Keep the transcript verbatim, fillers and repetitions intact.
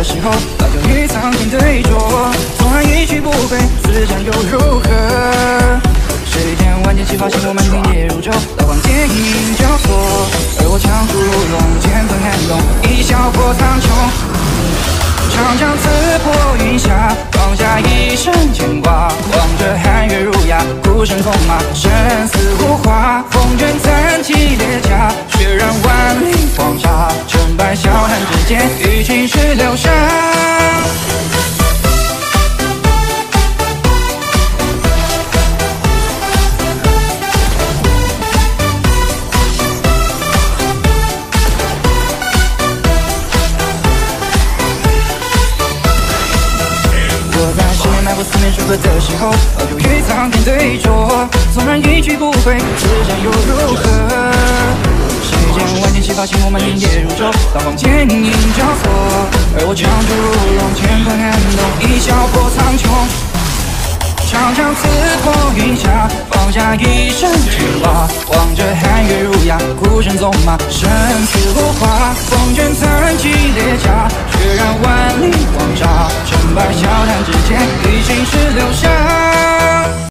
的时候，早就与苍天对坐。纵然一去不回，思想又如何？谁见万箭齐发，星火满天跌入舟，刀光剑影交错，而我枪出如龙，乾坤撼动，一笑破苍穹。长枪刺破云霞，放下一身牵挂，望着寒月如牙，孤身纵马，生死无花。风卷残骑列甲，血染万里黄沙，成败笑谈之间，与青史留下。四面楚歌的时候，早就与苍天对坐。纵然一去不回，思想又如何？谁见万箭齐发，星火满天跌入舟，刀光剑影交错，而我枪出如龙，乾坤撼动，一笑破苍穹。长枪刺破云霞，放下一身牵挂，望着寒月如牙，孤身纵马，生死无花。风卷残骑列甲，血染万里黄沙，成败笑谈之间，与青史留下。